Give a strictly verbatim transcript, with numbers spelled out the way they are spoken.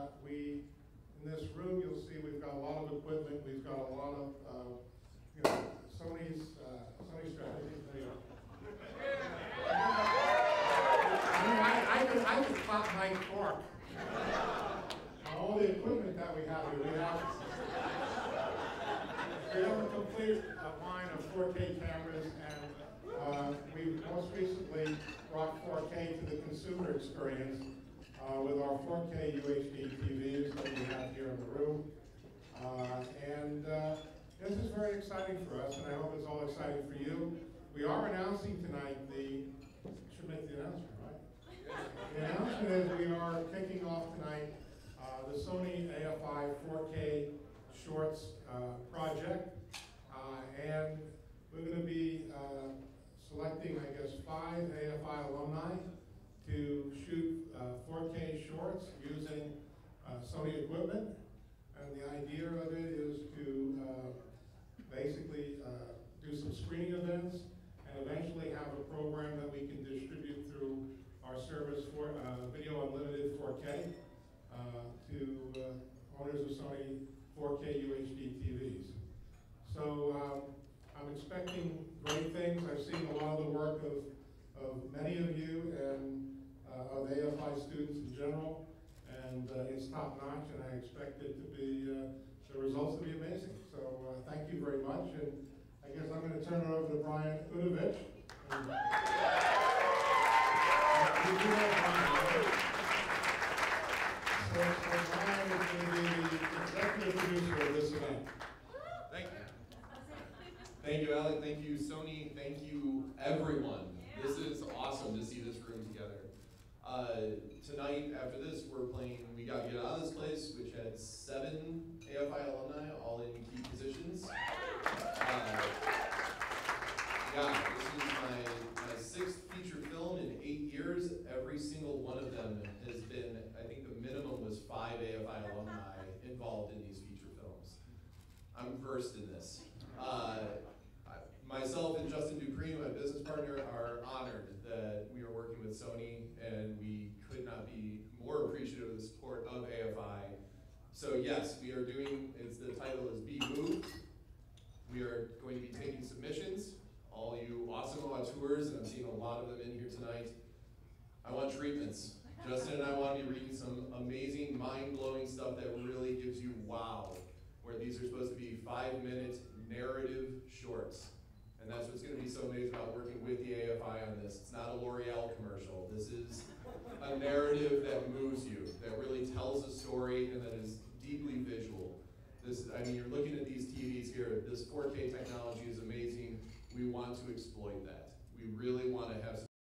uh, we, in this room, you'll see we've got a lot of equipment. We've got a lot of, uh, you know, Sony's, uh, Sony strategy. I mean, I, I could, I could clap my cork. All the equipment that we have here, we have, we have a complete uh, line of four K cameras, and uh, we've most recently brought four K to the consumer experience uh, with our four K U H D T Vs that we have here in the room. Uh, and uh, this is very exciting for us, and I hope it's all exciting for you. We are announcing tonight the, should make the announcement, right? The announcement is we are kicking off tonight uh, the Sony A F I four K Shorts uh, project, uh, and we're going to be uh, selecting, I guess, five A F I alumni to shoot uh, four K shorts using uh, Sony equipment, and the idea of it is to uh, basically uh, do some screening events and eventually have a program that we can distribute through our service for uh, Video Unlimited four K uh, to uh, owners of Sony four K U H D T Vs. So um, I'm expecting great things. I've seen a lot of the work of, of many of you and uh, of A F I students in general, and uh, it's top notch, and I expect it to be, uh, the results to be amazing. So uh, thank you very much, and I guess I'm going to turn it over to Brian Udovich. And, So, so Brian is going to be the executive producer of this event. Thank you. Thank you, Alec. Thank you, Sony. Thank you, everyone. Yeah. This is awesome to see this room together. Uh, tonight, after this, we're playing We Got Get Out of This Place, which had seven A F I alumni, all in key positions. Uh, yeah, this is my, my sixth feature film in eight years. Every single one of them has been, I think the minimum was five A F I alumni involved in these feature films. I'm versed in this. Uh, I, myself and Justin Dupree, my business partner, are honored that we are working with Sony, and we could not be more appreciative of the support of A F I. So yes, we are doing, it's, the title is Be Moved. We are going to be taking submissions. All you awesome auteurs, and I'm seeing a lot of them in here tonight. I want treatments. Justin and I want to be reading some amazing, mind-blowing stuff that really gives you wow, where these are supposed to be five-minute narrative shorts. And that's what's going to be so amazing about working with the A F I on this. It's not a L'Oreal commercial. This is a narrative that moves you, that really tells a story, and that is deeply visual. This, I mean, you're looking at these T Vs here. This four K technology is amazing. We want to exploit that. We really want to have some